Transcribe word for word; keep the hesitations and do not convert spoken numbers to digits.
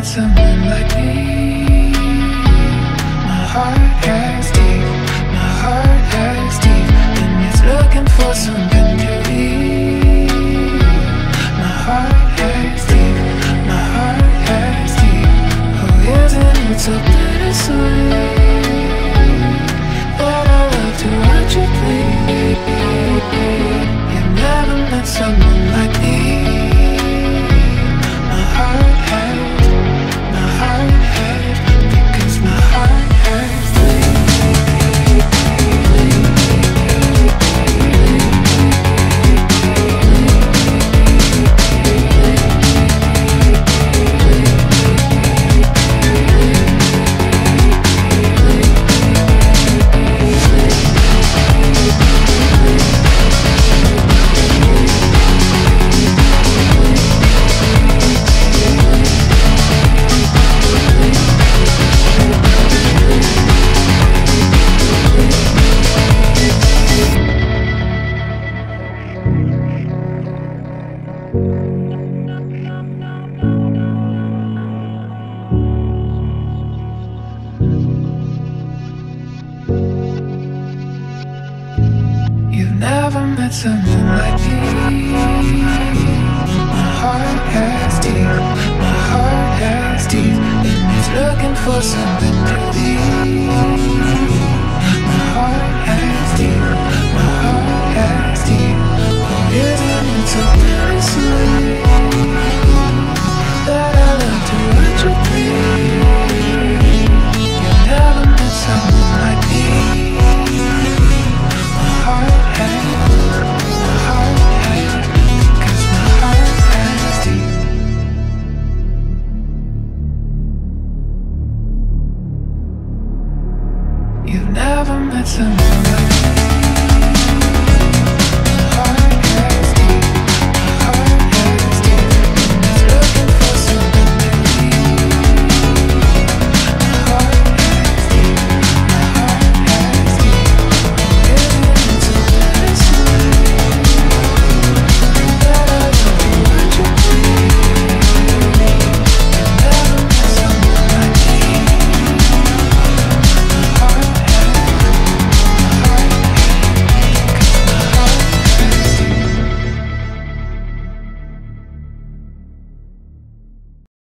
met someone like me. My heart has teeth, my heart has teeth, and it's looking for something to eat. My heart has teeth, my heart has teeth. Oh, isn't it so bittersweet that I love to watch you bleed? You've never met someone like me. My heart has, my heart has, because my heart has someone like me. My heart has teeth, my heart has teeth, and it's looking for something to eat.